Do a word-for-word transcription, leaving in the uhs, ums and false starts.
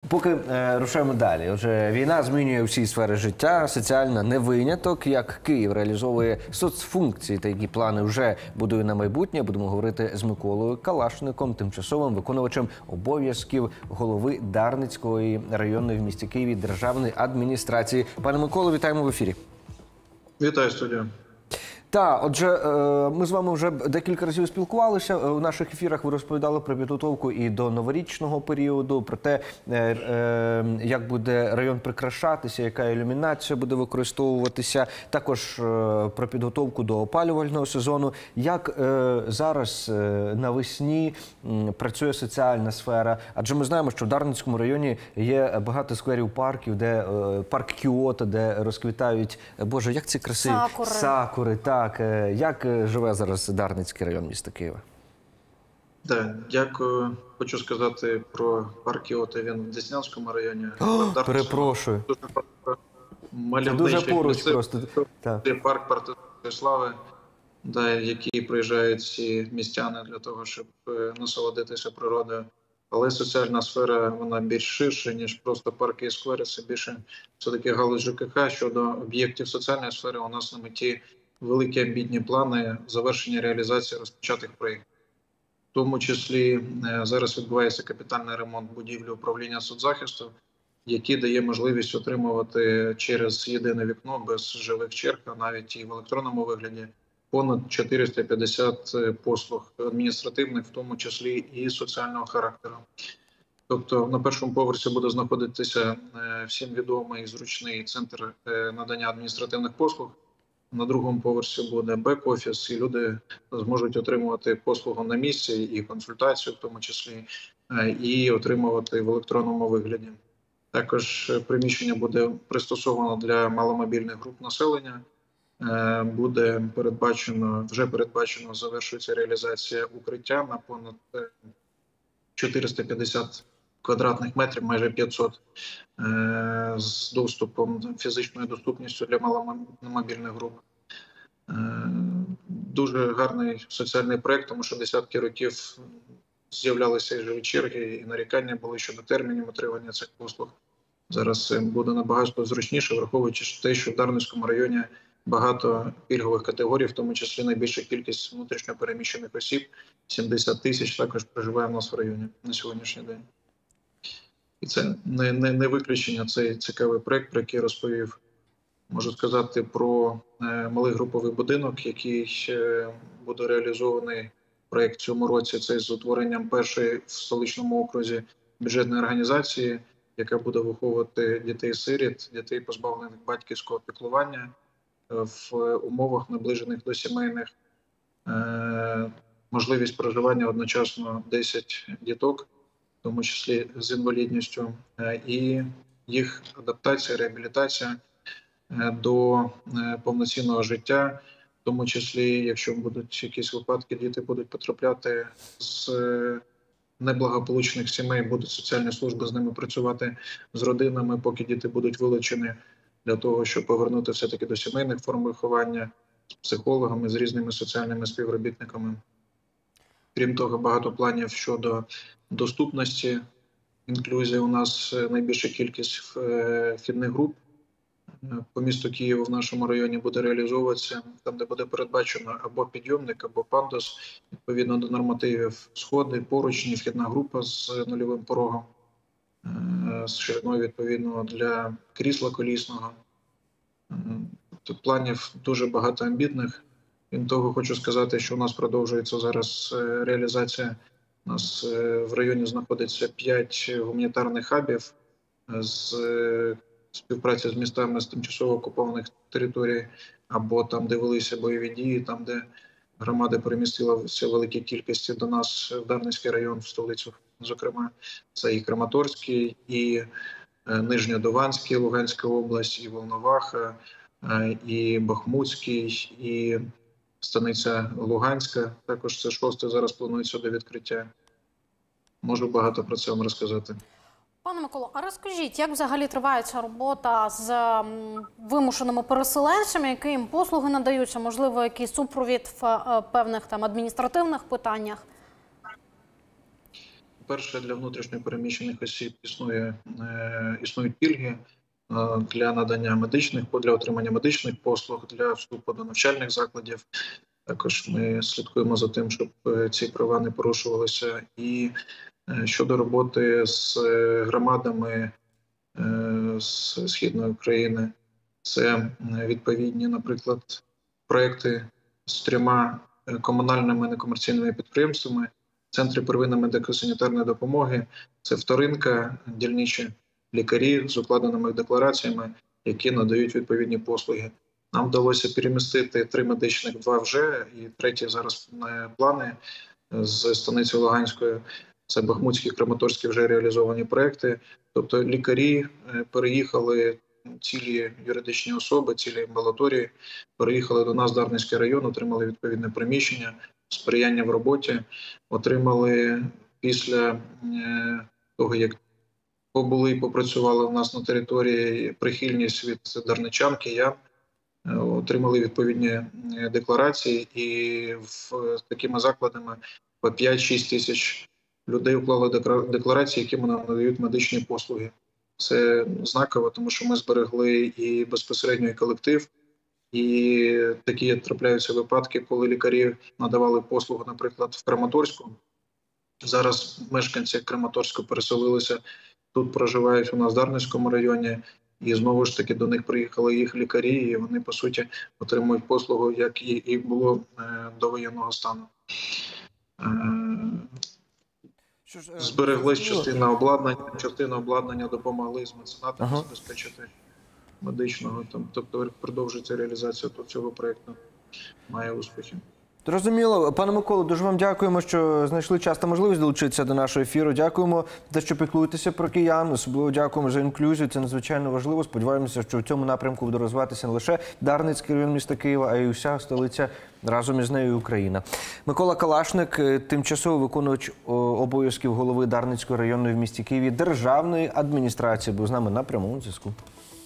Поки е, рушаємо далі. Отже, війна змінює всі сфери життя, соціальна не виняток. Як Київ реалізовує соцфункції та які плани вже будує на майбутнє, будемо говорити з Миколою Калашником, тимчасовим виконувачем обов'язків голови Дарницької районної в місті Києві державної адміністрації. Пане Миколо, вітаємо в ефірі. Вітаю, студія. Так, отже, ми з вами вже декілька разів спілкувалися. У наших ефірах ви розповідали про підготовку і до новорічного періоду, про те, як буде район прикрашатися, яка ілюмінація буде використовуватися, також про підготовку до опалювального сезону. Як зараз навесні працює соціальна сфера? Адже ми знаємо, що в Дарницькому районі є багато скверів парків, де парк Кіото, де розквітають, боже, як ці красиві сакури. Сакури, так. Так, як живе зараз Дарницький район міста Києва? Так, дякую. Хочу сказати про парк Кіото. Він в Деснянському районі. О, перепрошую. Це дуже поруч просто. Це парк партизанської слави, да, які приїжджають всі містяни для того, щоб насолодитися природою. Але соціальна сфера, вона більш ширша, ніж просто парки і сквери. Це більше все-таки галузь ЖКХ. Щодо об'єктів соціальної сфери, у нас на меті великі амбітні плани завершення реалізації розпочатих проєктів. В тому числі зараз відбувається капітальний ремонт будівлі управління соцзахисту, який дає можливість отримувати через єдине вікно без живих черг, а навіть і в електронному вигляді, понад чотириста п'ятдесят послуг адміністративних, в тому числі і соціального характеру. Тобто на першому поверсі буде знаходитися всім відомий і зручний центр надання адміністративних послуг. На другому поверсі буде бек-офіс, і люди зможуть отримувати послугу на місці і консультацію, в тому числі, і отримувати в електронному вигляді. Також приміщення буде пристосовано для маломобільних груп населення. Буде передбачено, вже передбачено, завершується реалізація укриття на понад чотириста п'ятдесят квадратних метрів, майже п'ятсот, з доступом, фізичною доступністю для маломобільних груп. Дуже гарний соціальний проєкт, тому що десятки років з'являлися і живі черги, і нарікання були щодо термінів отримання цих послуг. Зараз буде набагато зручніше, враховуючи те, що в Дарницькому районі багато пільгових категорій, в тому числі найбільша кількість внутрішньо переміщених осіб, сімдесят тисяч, також проживає в нас в районі на сьогоднішній день. І це не, не, не виключення, цей цікавий проєкт, про який я розповів. Можу сказати про е, малий груповий будинок, який е, буде реалізований проєкт в цьому році. Це з утворенням першої в столичному окрузі бюджетної організації, яка буде виховувати дітей-сиріт, дітей, позбавлених батьківського піклування е, в умовах, наближених до сімейних. Е, можливість проживання одночасно десять діток, в тому числі з інвалідністю, і їх адаптація, реабілітація до повноцінного життя, в тому числі, якщо будуть якісь випадки, діти будуть потрапляти з неблагополучних сімей, будуть соціальні служби з ними працювати, з родинами, поки діти будуть вилучені, для того, щоб повернути все-таки до сімейних форм виховання, з психологами, з різними соціальними співробітниками. Крім того, багато планів щодо доступності, інклюзії. У нас найбільша кількість вхідних груп по місту Києву в нашому районі буде реалізовуватися, там, де буде передбачено або підйомник, або пандус, відповідно до нормативів, сходи, поручні, вхідна група з нульовим порогом, з шириною, відповідно, для крісла колісного. Тут планів дуже багато амбітних. Крім того, хочу сказати, що у нас продовжується зараз реалізація. У нас в районі знаходиться п'ять гуманітарних хабів з співпраці з містами з тимчасово окупованих територій, або там, де велися бойові дії, там, де громада перемістилася в великій кількості до нас в Дарницький район, в столицю, зокрема. Це і Краматорський, і Нижньодованський, Луганська область, і Волноваха, і Бахмутський, і станиця Луганська. Також це шосте зараз планується до відкриття. Можу багато про це вам розказати. Пане Миколо, а розкажіть, як взагалі триває ця робота з вимушеними переселенцями, які їм послуги надаються, можливо, якийсь супровід в певних там адміністративних питаннях? По-перше, для внутрішньо переміщених осіб існує, е, існують пільги е, для надання медичних, для отримання медичних послуг, для вступу до навчальних закладів. Також ми слідкуємо за тим, щоб е, ці права не порушувалися. І е, щодо роботи з е, громадами е, з Східної України, це е, відповідні, наприклад, проекти з трьома е, комунальними некомерційними підприємствами, центри первинної медико-санітарної допомоги, це вторинка, дільничі лікарі з укладеними деклараціями, які надають відповідні послуги. Нам вдалося перемістити три медичних, два вже, і третій зараз е, плани з станиці Луганської. Це Бахмутські, Краматорські вже реалізовані проекти. Тобто лікарі е, переїхали, цілі юридичні особи, цілі амбулаторії, переїхали до нас в Дарницький район, отримали відповідне приміщення, сприяння в роботі, отримали після е, того, як побули і попрацювали у нас на території, прихильність від дарничан, киян, е, отримали відповідні е, декларації, і в е, такими закладами по п'ять-шість тисяч людей уклали декларації, які нам надають медичні послуги. Це знаково, тому що ми зберегли і безпосередньо і колектив, і такі трапляються випадки, коли лікарі надавали послугу, наприклад, в Краматорську. Зараз мешканці Краматорську переселилися, тут проживають у нас в Дарницькому районі, і знову ж таки до них приїхали їх лікарі, і вони, по суті, отримують послугу, як і, і було е, до воєнного стану. Е, Що ж, е, Зберегли зрозуміло. частину обладнання, частину обладнання допомогли з меценатами Ага. забезпечити медичного. Там, тобто продовжується реалізація цього проєкту, має успіхи. Зрозуміло. Пане Миколо, дуже вам дякуємо, що знайшли час та можливість долучитися до нашого ефіру. Дякуємо за те, що піклуєтеся про киян. Особливо дякуємо за інклюзію. Це надзвичайно важливо. Сподіваємося, що в цьому напрямку буде розвиватися не лише Дарницький район міста Києва, а й уся столиця, разом із нею Україна. Микола Калашник, тимчасовий виконувач обов'язків голови Дарницької районної в місті Києві державної адміністрації, був з нами на прямому зв'язку.